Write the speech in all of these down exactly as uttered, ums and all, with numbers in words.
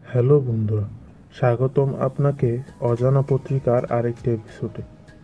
Hello বন্ধুরা, স্বাগতম আপনাকে অজানা পত্রিকার আরেকটি এপিসোডে।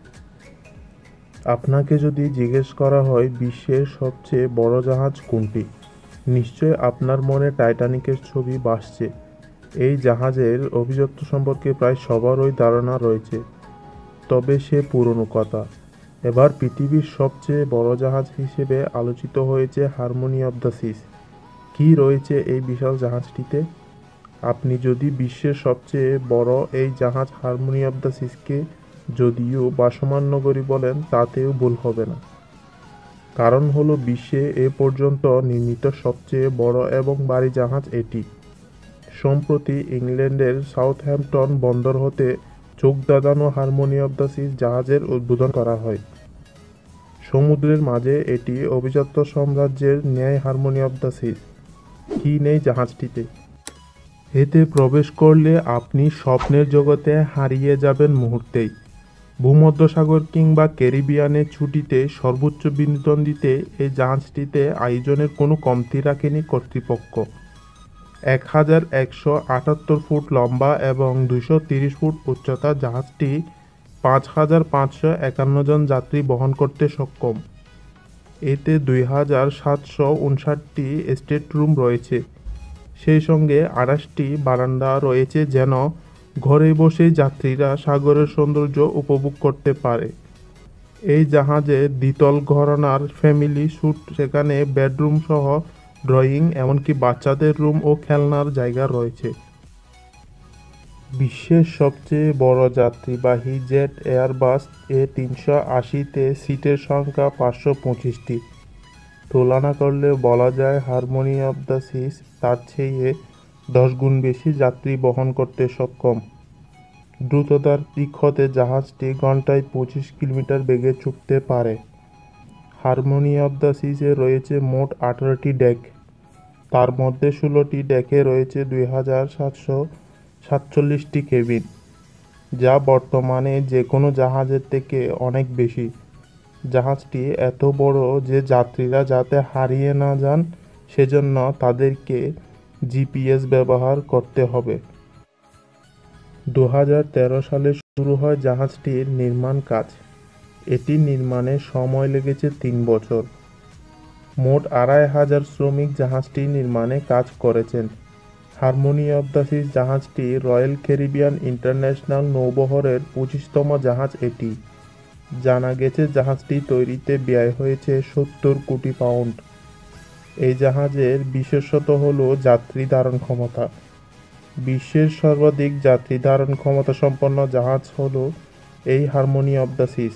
আপনাকে যদি জিজ্ঞেস করা হয় বিশ্বের সবচেয়ে বড় জাহাজ কোনটি, নিশ্চয় আপনার মনে টাইটানিকের ছবি ভাসছে। এই জাহাজের অভিজাত্য সম্পর্কে প্রায় সবারই ধারণা রয়েছে, তবে সে পুরনো কথা। এবার পৃথিবীর সবচেয়ে বড় জাহাজ হিসেবে আলোচিত হয়েছে হারমোনি অব দ্য সিস। কী রয়েছে এই বিশাল জাহাজটিতে? আপনি যদি বিশ্বের সবচেয়ে বড় এই জাহাজ হারমোনি অব দ্য সিসকে যদিও ভাসমান নগরী বলেন, তাতেও ভুল হবে না। কারণ হলো বিশ্বে এ পর্যন্ত নির্মিত সবচেয়ে বড় এবং ভারী জাহাজ এটি। সম্প্রতি ইংল্যান্ডের সাউথহ্যাম্পটন বন্দর হতে চোখ ধাঁধানো হারমোনি অব দ্য সিস জাহাজের উদ্বোধন করা হয়। সমুদ্রের মাঝে এটি অভিজাত্য সাম্রাজ্যের ন্যায় হারমোনি অব দ্য সিস। কী নেই জাহাজটিতে? এতে প্রবেশ করলে আপনি স্বপ্নের জগতে হারিয়ে যাবেন মুহূর্তেই। ভূমধ্যসাগর কিংবা ক্যারিবিয়ানে ছুটিতে সর্বোচ্চ বিনোদন দিতে এই জাহাজটিতে আয়োজনের কোনো কমতি রাখেনি কর্তৃপক্ষ। এক হাজার একশো আটাত্তর ফুট লম্বা এবং দুশো তিরিশ ফুট উচ্চতা জাহাজটি পাঁচ হাজার পাঁচশো একান্ন জন যাত্রী বহন করতে সক্ষম। এতে দুই হাজার সাতশো উনষাটটি স্টেট রুম রয়েছে। সেই সঙ্গে আঠাশটি বারান্দা রয়েছে, যেন ঘরে বসে যাত্রীরা সাগরের সৌন্দর্য উপভোগ করতে পারে। এই জাহাজে দ্বিতল ঘরানার ফ্যামিলি স্যুট, সেখানে বেডরুম সহ ড্রয়িং, এমনকি বাচ্চাদের রুম ও খেলনার জায়গা রয়েছে। বিশ্বের সবচেয়ে বড় যাত্রীবাহী জেট এয়ারবাস এ তিনশো আশিতে সিটের সংখ্যা পাঁচশো পঁচিশটি। তুলনা করলে বলা যায় হারমোনি অব দ্য সিস তার চেয়ে দশ গুণ বেশি যাত্রী বহন করতে সক্ষম। দ্রুততার দিক হতে জাহাজটি ঘন্টায় পঁচিশ কিলোমিটার বেগে ছুটতে পারে। হারমোনি অব দ্য সিসে রয়েছে মোট আঠারোটি ডেক। তার মধ্যে ষোলোটি ডেকে রয়েছে দুই হাজার সাতশো সাতচল্লিশটি কেবিন, যা বর্তমানে যে কোনো জাহাজের থেকে অনেক বেশি। জাহাজটি এত বড় যে যাত্রীরা যাতে হারিয়ে না যান, সেজন্য তাদেরকে জিপিএস ব্যবহার করতে হবে। দু হাজার তেরো সালে শুরু হয় জাহাজটির নির্মাণ কাজ। এটি নির্মাণে সময় লেগেছে তিন বছর। মোট আড়াই হাজার শ্রমিক জাহাজটি নির্মাণে কাজ করেছেন। হারমোনি অব দ্য সিস জাহাজটি রয়্যাল ক্যারিবিয়ান ইন্টারন্যাশনাল নৌবহরের পঁচিশতম জাহাজ এটি। জানা গেছে জাহাজটি তৈরিতে ব্যয় হয়েছে সত্তর কোটি পাউন্ড। এই জাহাজের বিশেষত্ব হল যাত্রী ধারণ ক্ষমতা। বিশ্বের সর্বাধিক যাত্রী ধারণ ক্ষমতা সম্পন্ন জাহাজ হল এই হারমোনি অব দ্য সিস।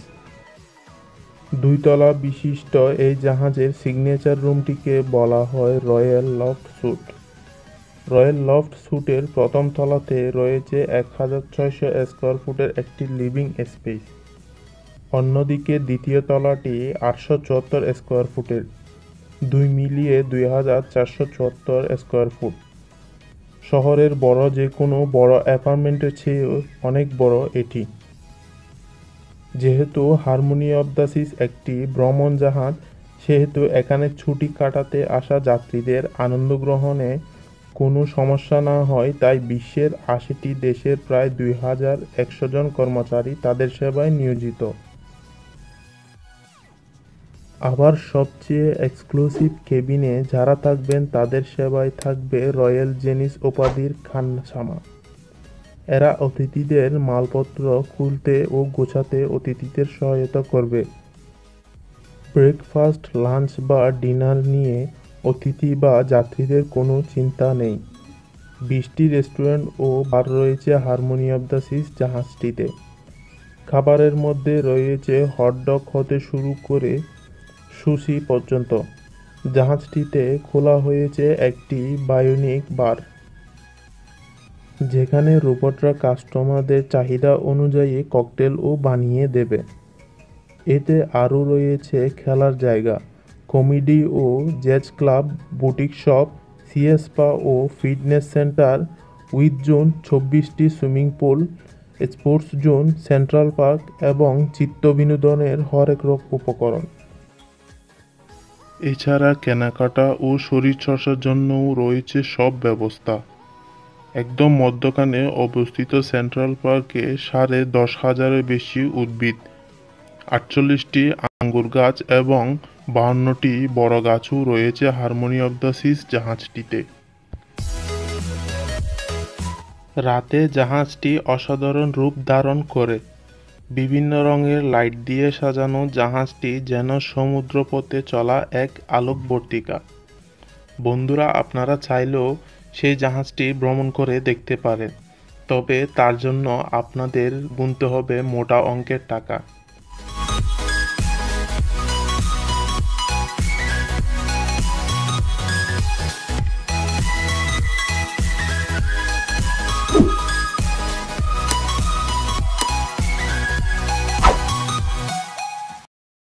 দুইতলা বিশিষ্ট এই জাহাজের সিগনেচার রুমটিকে বলা হয় Royal Loft suite. Royal Loft স্যুটের প্রথম তলাতে রয়েছে এক হাজার ছয়শো স্কোয়ার ফুটের একটি লিভিং স্পেস। অন্যদিকে দ্বিতীয় তলাটি আটশো চুয়াত্তর স্কোয়ার ফুটের। দুই মিলিয়ে দুই হাজার চারশো চুয়াত্তর স্কোয়ার ফুট। শহরের বড় যে কোনো বড় অ্যাপার্টমেন্টের চেয়েও অনেক বড় এটি। যেহেতু হারমোনি অব দ্য সিস একটি ভ্রমণ জাহাজ, সেহেতু এখানে ছুটি কাটাতে আসা যাত্রীদের আনন্দ গ্রহণে কোনো সমস্যা না হয়, তাই বিশ্বের আশিটি দেশের প্রায় দুই হাজার একশো জন কর্মচারী তাদের সেবায় নিয়োজিত। আবার সবচেয়ে এক্সক্লুসিভ কেবিনে যারা থাকবেন তাদের সেবায় থাকবে রয়্যাল জেনিস উপাধির খানসামা। এরা অতিথিদের মালপত্র খুলতে ও গোছাতে অতিথিদের সহায়তা করবে। ব্রেকফাস্ট, লাঞ্চ বা ডিনার নিয়ে অতিথি বা যাত্রীদের কোনো চিন্তা নেই। বিশটি রেস্টুরেন্ট ও বার রয়েছে হারমোনি অব দ্য সিস জাহাজটিতে। খাবারের মধ্যে রয়েছে হটডগ হতে শুরু করে সুশি পর্যন্ত। জাহাজটিতে খোলা হয়েছে একটি বায়োনিক বার, যেখানে রোবটরা কাস্টমারদের চাহিদা অনুযায়ী ককটেলও বানিয়ে দেবে। এতে আরও রয়েছে খেলার জায়গা, কমেডি ও জ্যাজ ক্লাব, বুটিক শপ, সিএ স্পা ও ফিটনেস সেন্টার উইথ জোন, চব্বিশটি swimming pool, sports zone, central park এবং চিত্ত বিনোদনের হরেক রকম উপকরণ। এছাড়া কেনাকাটা ও শরীরচর্চার জন্যও রয়েছে সব ব্যবস্থা। একদম মধ্যখানে অবস্থিত সেন্ট্রাল পার্কে সাড়ে দশ হাজারের বেশি উদ্ভিদ, আটচল্লিশটি আঙ্গুর গাছ এবং বাহান্নটি বড় গাছও রয়েছে হারমোনি অব দ্য সিস জাহাজটিতে। রাতে জাহাজটি অসাধারণ রূপ ধারণ করে। বিভিন্ন রঙের লাইট দিয়ে সাজানো জাহাজটি যেন সমুদ্রপথে চলা এক আলোকবর্তিকা। বন্ধুরা, আপনারা চাইলেও সেই জাহাজটি ভ্রমণ করে দেখতে পারেন, তবে তার জন্য আপনাদের গুনতে হবে মোটা অঙ্কের টাকা।